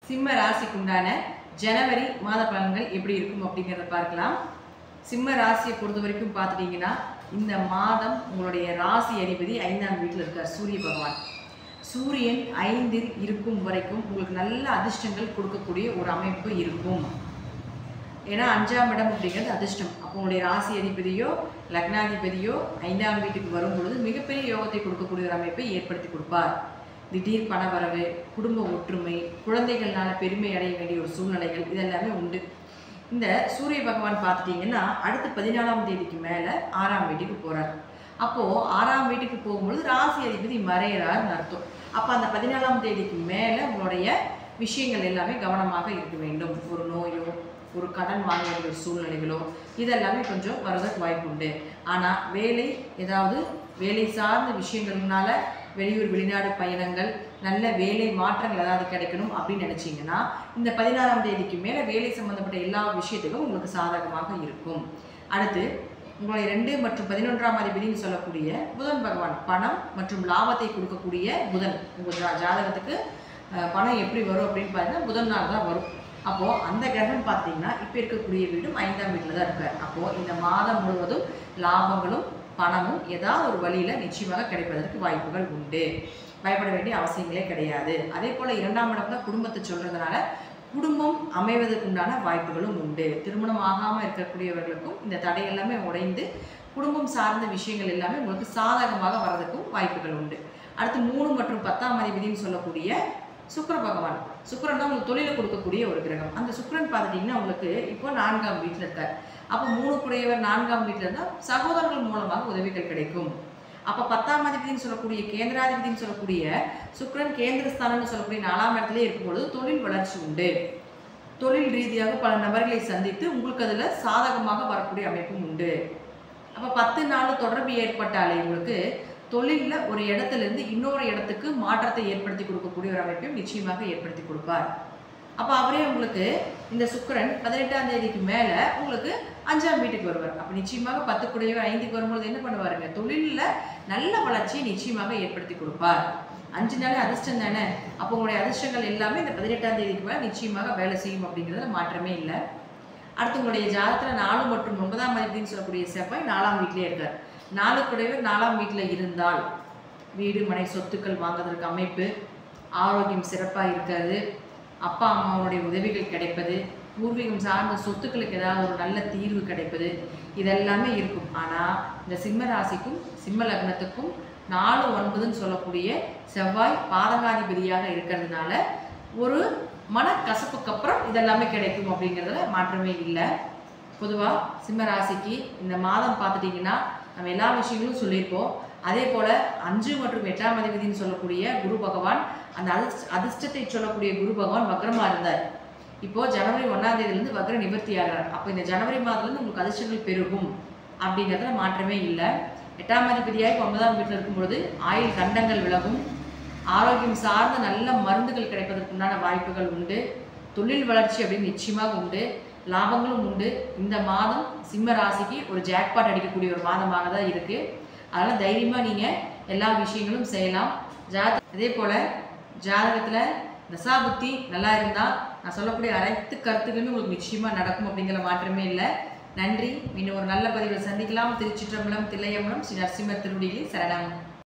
சிம்ம ராசிக்குண்டான ஜனவரி மாத பலன்கள் எப்படி இருக்கும் அப்படிங்கிறத பார்க்கலாம். சிம்ம ராசியை பொறுத்த வரைக்கும் பார்த்துட்டீங்கன்னா, இந்த மாதம் உங்களுடைய ராசி அதிபதி 5ஆம் வீட்டில் இருக்கார் சூரிய பகவான். சூரியன் 5இல் இருக்கும் வரைக்கும் உங்களுக்கு நல்ல அதிர்ஷ்டங்கள் கொடுக்கக்கூடிய ஒரு அமைப்பு இருக்கும். ஏன்னா 5ஆம் இடம் அப்படிங்கிறது அதிர்ஷ்டம். அப்போ உங்களுடைய ராசி அதிபதியோ லக்னாதிபதியோ 5ஆம் வீட்டுக்கு வரும் பொழுது மிகப்பெரிய யோகத்தை கொடுக்கக்கூடிய ஒரு அமைப்பை ஏற்படுத்தி கொடுப்பார். திடீர் பணவரவு, குடும்ப ஒற்றுமை, குழந்தைகள்னால பெருமை அடைய வேண்டிய ஒரு சூழ்நிலைகள் இதெல்லாமே உண்டு. இந்த சூரிய பகவான் பார்த்துட்டிங்கன்னா அடுத்து 14ஆம் தேதிக்கு மேலே 6ஆம் வீட்டுக்கு போகிறார். அப்போது 6ஆம் வீட்டுக்கு போகும்பொழுது ராசி அதிபதி மறையிறார்னு அர்த்தம். அப்போ அந்த 14ஆம் தேதிக்கு மேலே உங்களுடைய விஷயங்கள் எல்லாமே கவனமாக இருக்க வேண்டும். ஒரு நோயோ ஒரு கடன் வாங்க வேண்டிய ஒரு சூழ்நிலைகளோ இதெல்லாமே கொஞ்சம் வரதுக்கு வாய்ப்பு உண்டு. ஆனால் வேலை சார்ந்த விஷயங்கள்னால வெளியூர் வெளிநாடு பயணங்கள், நல்ல வேலை மாற்றங்கள் ஏதாவது கிடைக்கணும் அப்படின்னு நினச்சிங்கன்னா இந்த 16ஆம் தேதிக்கு மேலே வேலை சம்மந்தப்பட்ட எல்லா விஷயத்துக்கும் உங்களுக்கு சாதகமாக இருக்கும். அடுத்து உங்களுடைய 2 மற்றும் 11ஆம் அதிபதினு சொல்லக்கூடிய புதன் பகவான், பணம் மற்றும் லாபத்தை கொடுக்கக்கூடிய புதன். உங்கள் ஜாதகத்துக்கு பணம் எப்படி வரும் அப்படின்னு பார்த்தீங்கன்னா புதன் நாள் தான் வரும். அப்போது அந்த கிரகம் பார்த்தீங்கன்னா இப்போ இருக்கக்கூடிய வீடும் 5ஆம் வீட்டில் தான் இருக்கார். அப்போது இந்த மாதம் முழுவதும் லாபங்களும் பணமும் ஏதாவது ஒரு வழியில் நிச்சயமாக கிடைப்பதற்கு வாய்ப்புகள் உண்டு. பயப்பட வேண்டிய அவசியங்களே கிடையாது. அதே போல் 2ஆம் இடம் தான் குடும்பத்தை சொல்கிறதுனால குடும்பம் அமைவதற்குண்டான வாய்ப்புகளும் உண்டு. திருமணம் ஆகாமல் இருக்கக்கூடியவர்களுக்கும் இந்த தடை எல்லாமே உடைந்து குடும்பம் சார்ந்த விஷயங்கள் எல்லாமே உங்களுக்கு சாதகமாக வர்றதுக்கும் வாய்ப்புகள் உண்டு. அடுத்து 3 மற்றும் 10ஆம் அதிபதினு சொல்லக்கூடிய சுக்கிர பகவான். சுக்கிரன் தான் உங்களுக்கு தொழிலை கொடுக்கக்கூடிய ஒரு கிரகம். அந்த சுக்கிரன் பார்த்துட்டிங்கன்னா உங்களுக்கு இப்போ 4ஆம் வீட்டில் இருக்கார். அப்போ 3 குடையவர் 4ஆம் வீட்டில் இருந்தால் சகோதரர்கள் மூலமாக உதவிகள் கிடைக்கும். அப்போ 10ஆம் அதிபதினு சொல்லக்கூடிய கேந்திராதிபதினு சொல்லக்கூடிய சுக்கிரன் கேந்திரஸ்தானம்னு சொல்லக்கூடிய 4ஆம் இடத்துலேயே இருக்கும்பொழுது தொழில் வளர்ச்சி உண்டு. தொழில் ரீதியாக பல நபர்களை சந்தித்து உங்களுக்கு அதில் சாதகமாக வரக்கூடிய அமைப்பும் உண்டு. அப்போ 10 நாள் தொடர்பு ஏற்பட்டாலே உங்களுக்கு தொழிலில் ஒரு இடத்துலேருந்து இன்னொரு இடத்துக்கு மாற்றத்தை ஏற்படுத்தி கொடுக்கக்கூடிய ஒரு அமைப்பையும் நிச்சயமாக ஏற்படுத்தி கொடுப்பார். அப்போ அவரே உங்களுக்கு இந்த சுக்கிரன் 18ஆம் தேதிக்கு மேலே உங்களுக்கு 5ஆம் வீட்டுக்கு வருவார். அப்போ நிச்சயமாக 10 குடையவர் 5க்கு வரும்பொழுது என்ன பண்ணுவாருங்க, தொழிலில் நல்ல வளர்ச்சியை நிச்சயமாக ஏற்படுத்தி கொடுப்பார். 5 நாளே அதிர்ஷ்டம் தானே. அப்போ உங்களுடைய அதிர்ஷ்டங்கள் எல்லாமே இந்த 18ஆம் தேதிக்கு மேலே நிச்சயமாக வேலை செய்யும் அப்படிங்கிறதுல மாற்றமே இல்லை. அடுத்து உங்களுடைய ஜாதகத்தில் 4 மற்றும் 9ஆம் அதிபதினு சொல்லக்கூடிய செவ்வாய் 4ஆம் வீட்டிலே இருக்கார். 4 குடையவர் 4ஆம் வீட்டில் இருந்தால் வீடு மனை சொத்துக்கள் வாங்குவதற்கு அமைப்பு, ஆரோக்கியம் சிறப்பாக இருக்காது, அப்பா அம்மாவுடைய உதவிகள் கிடைப்பது, பூர்வீகம் சார்ந்த சொத்துக்களுக்கு ஏதாவது ஒரு நல்ல தீர்வு கிடைப்பது இதெல்லாமே இருக்கும். ஆனால் இந்த சிம்ம ராசிக்கும் சிம்ம லக்னத்துக்கும் 4, 9ன்னு சொல்லக்கூடிய செவ்வாய் பாதகாதிபதியாக இருக்கிறதுனால ஒரு மனக்கசப்புக்கு அப்புறம் இதெல்லாமே கிடைக்கும் அப்படிங்கிறதுல மாற்றமே இல்லை. பொதுவாக சிம்ம ராசிக்கு இந்த மாதம் பார்த்துட்டிங்கன்னா நம்ம எல்லா விஷயங்களும் சொல்லியிருப்போம். அதே போல் 5 மற்றும் 8ஆம் அதிபதினு சொல்லக்கூடிய குரு பகவான், அந்த அதிர்ஷ்டத்தை சொல்லக்கூடிய குரு பகவான் வக்ரமாக இருந்தார். இப்போது ஜனவரி 1ஆம் தேதியிலேருந்து வக்ர நிவர்த்தி ஆகிறார். அப்போ இந்த ஜனவரி மாதத்துலேருந்து உங்களுக்கு அதிர்ஷ்டங்கள் பெருகும் அப்படிங்கிறதுல மாற்றமே இல்லை. 8ஆம் அதிபதியாக 9ஆம் வீட்டில் இருக்கும்பொழுது ஆயுள் கண்டங்கள் விலகும், ஆரோக்கியம் சார்ந்த நல்ல மருந்துகள் கிடைப்பதற்குண்டான வாய்ப்புகள் உண்டு, தொழில் வளர்ச்சி அப்படின்னு நிச்சயமாக உண்டு, லாபங்களும் உண்டு. இந்த மாதம் சிம்ம ராசிக்கு ஒரு ஜாக்பாட் அடிக்கக்கூடிய ஒரு மாதமாக தான் இருக்குது. அதனால் தைரியமாக நீங்கள் எல்லா விஷயங்களும் செய்யலாம். அதே போல் ஜாதகத்தில் தசாபுத்தி நல்லா இருந்தால் நான் சொல்லக்கூடிய அனைத்து கருத்துக்களுமே உங்களுக்கு நிச்சயமாக நடக்கும் அப்படிங்கிற மாற்றமே இல்லை. நன்றி. இன்னும் ஒரு நல்ல பதிவில் சந்திக்கலாம். திருச்சிற்றம்பலம், தில்லையம்பலம், ஸ்ரீ நரசிம்மர் திருவடிகளே சரணம்.